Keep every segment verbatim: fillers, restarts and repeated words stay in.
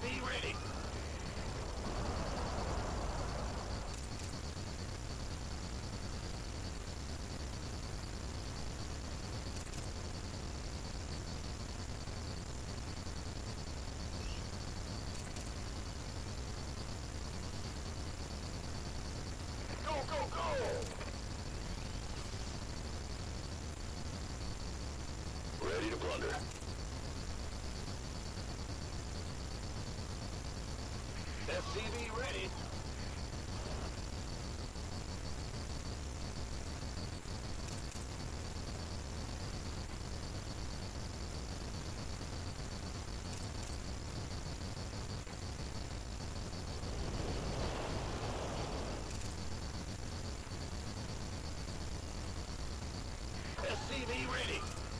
V ready. Go, go, go! Ready to plunder. S C V ready. S C V ready.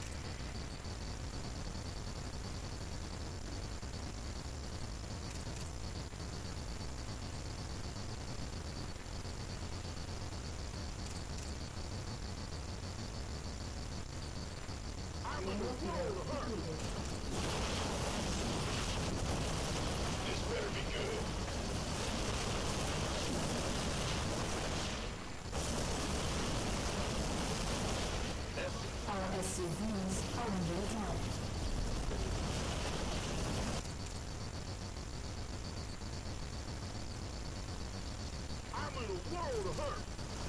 I'm in the road. This better be good. Our S C Vs are under attack. I'm in a world of hurt.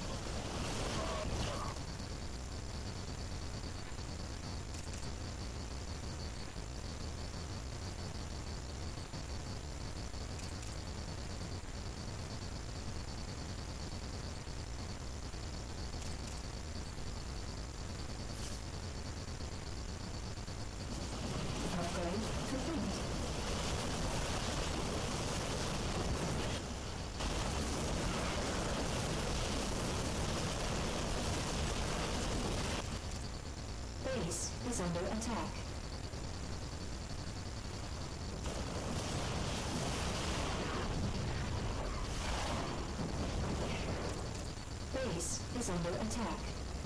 Upgrade complete. Base is under attack. Base is under attack.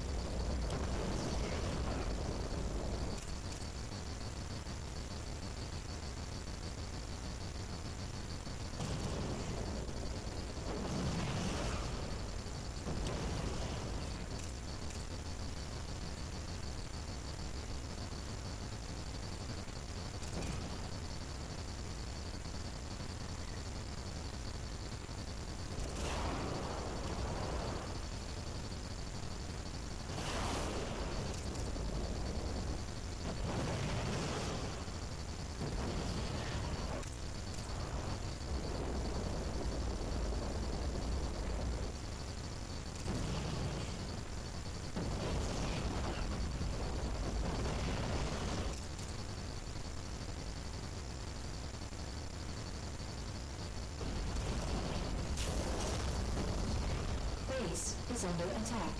Base is under attack.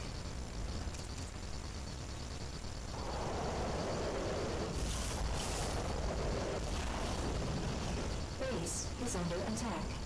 Base is under attack.